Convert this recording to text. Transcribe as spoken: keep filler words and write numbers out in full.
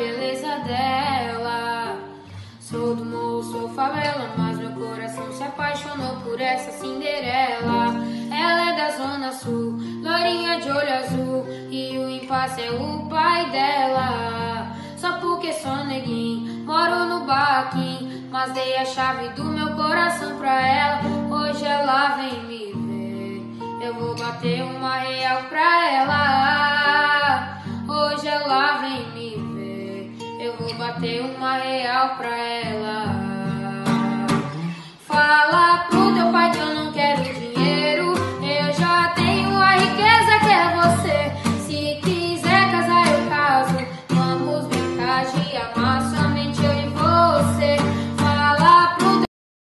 beleza dela. Sou do morro, sou favela, mas meu coração se apaixonou por essa Cinderela. Ela é da zona sul, loirinha de olho azul, e o impasse é o pai dela. Só porque sou neguinho, moro no barraquinho, mas dei a chave do meu coração pra ela. Hoje ela vem me ver, eu vou bater uma real pra ela. Hoje ela vem me ver, eu vou bater uma real pra ela.